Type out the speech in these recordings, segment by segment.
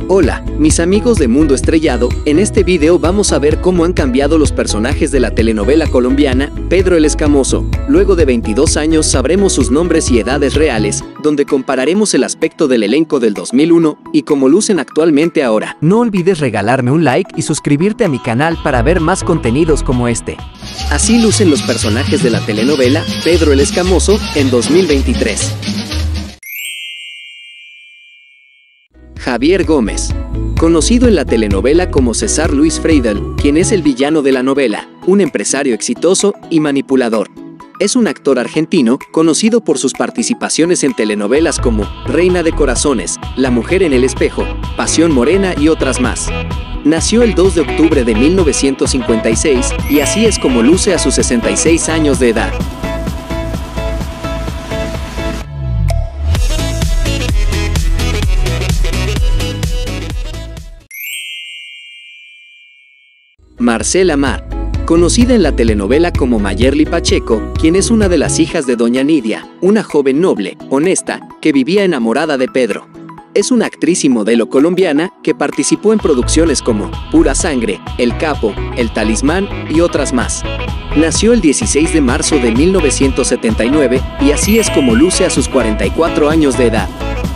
Hola, mis amigos de Mundo Estrellado, en este video vamos a ver cómo han cambiado los personajes de la telenovela colombiana Pedro el Escamoso. Luego de 22 años sabremos sus nombres y edades reales, donde compararemos el aspecto del elenco del 2001 y cómo lucen actualmente ahora. No olvides regalarme un like y suscribirte a mi canal para ver más contenidos como este. Así lucen los personajes de la telenovela Pedro el Escamoso en 2023. Javier Gómez. Conocido en la telenovela como César Luis Freidel, quien es el villano de la novela, un empresario exitoso y manipulador. Es un actor argentino, conocido por sus participaciones en telenovelas como Reina de Corazones, La Mujer en el Espejo, Pasión Morena y otras más. Nació el 2 de octubre de 1956 y así es como luce a sus 66 años de edad. Marcela Mar. Conocida en la telenovela como Mayerly Pacheco, quien es una de las hijas de Doña Nidia, una joven noble, honesta, que vivía enamorada de Pedro. Es una actriz y modelo colombiana que participó en producciones como Pura Sangre, El Capo, El Talismán y otras más. Nació el 16 de marzo de 1979 y así es como luce a sus 44 años de edad.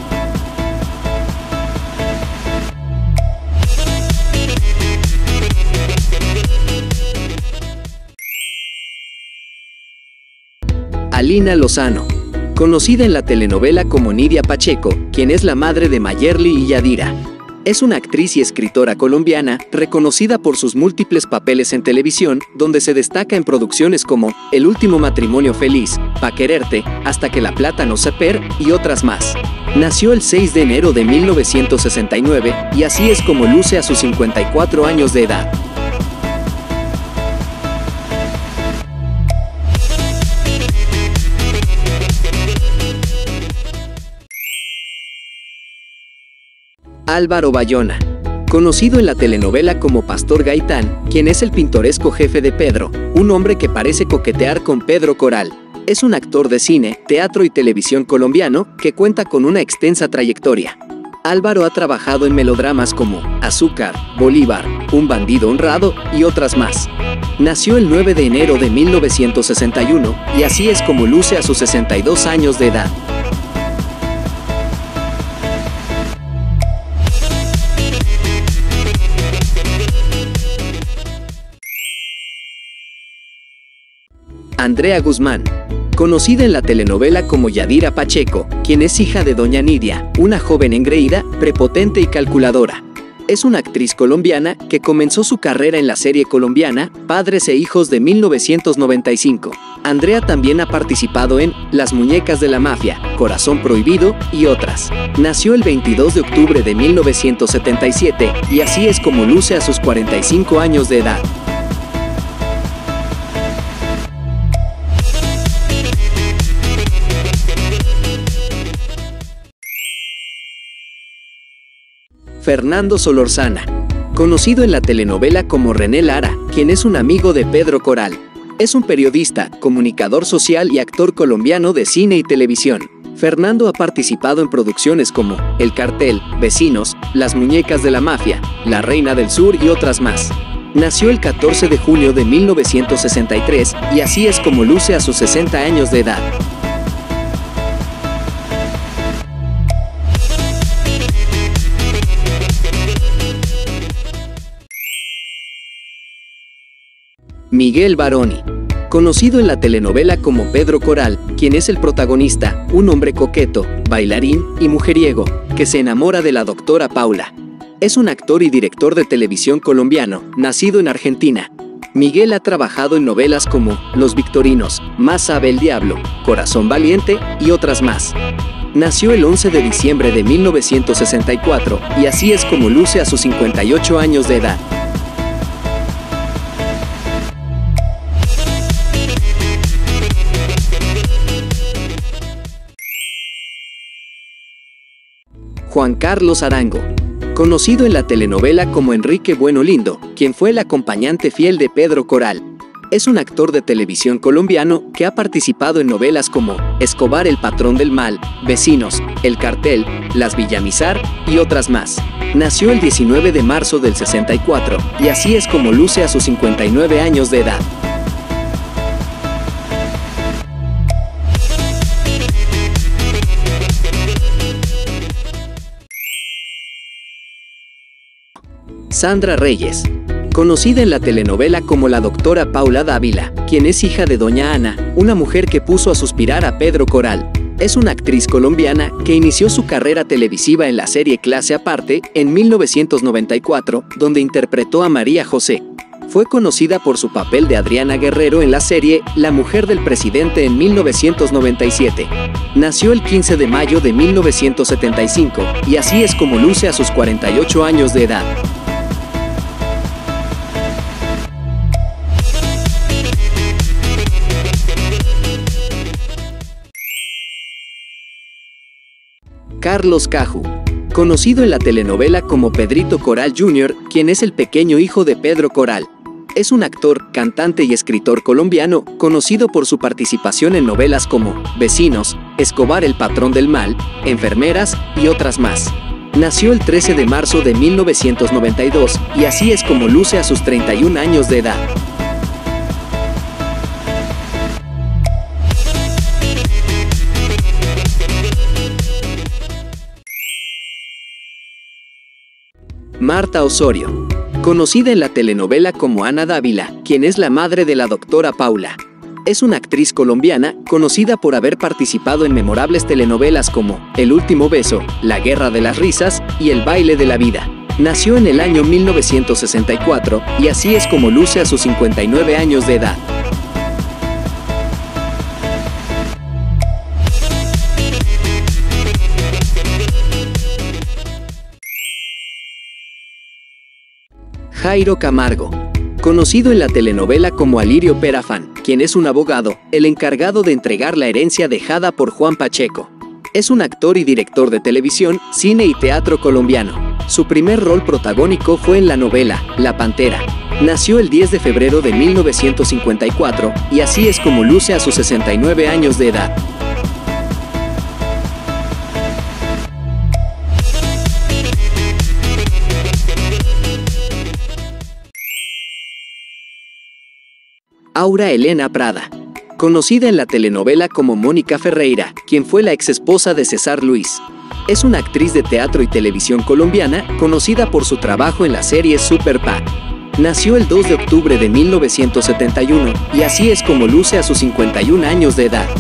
Alina Lozano. Conocida en la telenovela como Nidia Pacheco, quien es la madre de Mayerly y Yadira. Es una actriz y escritora colombiana, reconocida por sus múltiples papeles en televisión, donde se destaca en producciones como El Último Matrimonio Feliz, Pa' Quererte, Hasta que la plata no se per y otras más. Nació el 6 de enero de 1969 y así es como luce a sus 54 años de edad. Álvaro Bayona. Conocido en la telenovela como Pastor Gaitán, quien es el pintoresco jefe de Pedro, un hombre que parece coquetear con Pedro Coral. Es un actor de cine, teatro y televisión colombiano que cuenta con una extensa trayectoria. Álvaro ha trabajado en melodramas como Azúcar, Bolívar, Un bandido honrado y otras más. Nació el 9 de enero de 1961 y así es como luce a sus 62 años de edad. Andrea Guzmán. Conocida en la telenovela como Yadira Pacheco, quien es hija de Doña Nidia, una joven engreída, prepotente y calculadora. Es una actriz colombiana que comenzó su carrera en la serie colombiana Padres e Hijos de 1995. Andrea también ha participado en Las Muñecas de la Mafia, Corazón Prohibido y otras. Nació el 22 de octubre de 1977 y así es como luce a sus 45 años de edad. Fernando Solorzana. Conocido en la telenovela como René Lara, quien es un amigo de Pedro Coral. Es un periodista, comunicador social y actor colombiano de cine y televisión. Fernando ha participado en producciones como El Cartel, Vecinos, Las Muñecas de la Mafia, La Reina del Sur y otras más. Nació el 14 de junio de 1963 y así es como luce a sus 60 años de edad. Miguel Baroni. Conocido en la telenovela como Pedro Coral, quien es el protagonista, un hombre coqueto, bailarín y mujeriego, que se enamora de la doctora Paula. Es un actor y director de televisión colombiano, nacido en Argentina. Miguel ha trabajado en novelas como Los Victorinos, Más sabe el diablo, Corazón valiente y otras más. Nació el 11 de diciembre de 1964 y así es como luce a sus 58 años de edad. Juan Carlos Arango. Conocido en la telenovela como Enrique Bueno Lindo, quien fue el acompañante fiel de Pedro Coral. Es un actor de televisión colombiano que ha participado en novelas como Escobar el patrón del mal, Vecinos, El cartel, Las Villamizar y otras más. Nació el 19 de marzo del 64 y así es como luce a sus 59 años de edad. Sandra Reyes. Conocida en la telenovela como la doctora Paula Dávila, quien es hija de doña Ana, una mujer que puso a suspirar a Pedro Coral. Es una actriz colombiana que inició su carrera televisiva en la serie Clase Aparte en 1994, donde interpretó a María José. Fue conocida por su papel de Adriana Guerrero en la serie La mujer del presidente en 1997. Nació el 15 de mayo de 1975 y así es como luce a sus 48 años de edad. Carlos Caju. Conocido en la telenovela como Pedrito Coral Jr., quien es el pequeño hijo de Pedro Coral. Es un actor, cantante y escritor colombiano, conocido por su participación en novelas como Vecinos, Escobar el patrón del mal, Enfermeras y otras más. Nació el 13 de marzo de 1992 y así es como luce a sus 31 años de edad. Marta Osorio. Conocida en la telenovela como Ana Dávila, quien es la madre de la doctora Paula. Es una actriz colombiana conocida por haber participado en memorables telenovelas como El último beso, La guerra de las risas y El baile de la vida. Nació en el año 1964 y así es como luce a sus 59 años de edad. Jairo Camargo. Conocido en la telenovela como Alirio Perafán, quien es un abogado, el encargado de entregar la herencia dejada por Juan Pacheco. Es un actor y director de televisión, cine y teatro colombiano. Su primer rol protagónico fue en la novela La Pantera. Nació el 10 de febrero de 1954 y así es como luce a sus 69 años de edad. Aura Elena Prada. Conocida en la telenovela como Mónica Ferreira, quien fue la exesposa de César Luis. Es una actriz de teatro y televisión colombiana, conocida por su trabajo en la serie Super Pa. Nació el 2 de octubre de 1971 y así es como luce a sus 51 años de edad.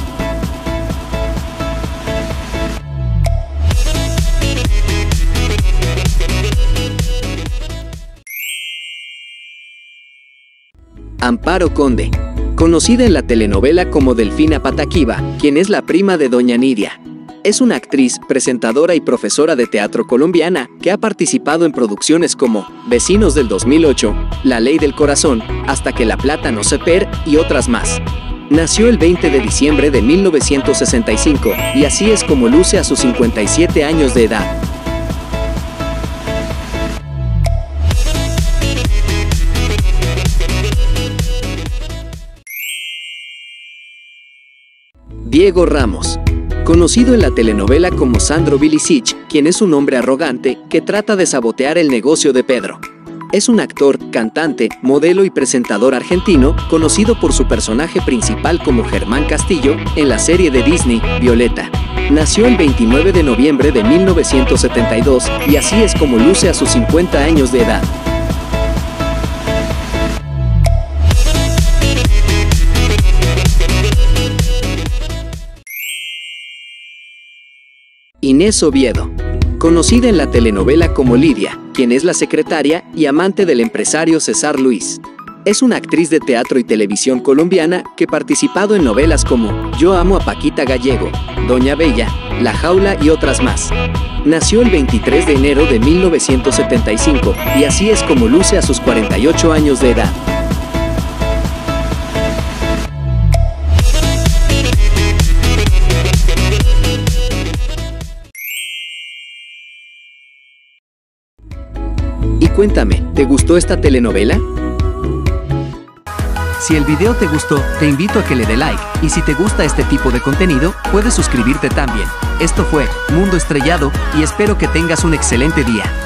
Amparo Conde. Conocida en la telenovela como Delfina Pataquiva, quien es la prima de doña Nidia. Es una actriz, presentadora y profesora de teatro colombiana que ha participado en producciones como Vecinos del 2008, La ley del corazón, Hasta que la plata no se per y otras más. Nació el 20 de diciembre de 1965 y así es como luce a sus 57 años de edad. Diego Ramos. Conocido en la telenovela como Sandro Bilicic, quien es un hombre arrogante que trata de sabotear el negocio de Pedro. Es un actor, cantante, modelo y presentador argentino, conocido por su personaje principal como Germán Castillo en la serie de Disney, Violeta. Nació el 29 de noviembre de 1972 y así es como luce a sus 50 años de edad. Inés Oviedo. Conocida en la telenovela como Lidia, quien es la secretaria y amante del empresario César Luis. Es una actriz de teatro y televisión colombiana que ha participado en novelas como Yo amo a Paquita Gallego, Doña Bella, La Jaula y otras más. Nació el 23 de enero de 1975 y así es como luce a sus 48 años de edad. Y cuéntame, ¿te gustó esta telenovela? Si el video te gustó, te invito a que le dé like, y si te gusta este tipo de contenido, puedes suscribirte también. Esto fue Mundo Estrellado, y espero que tengas un excelente día.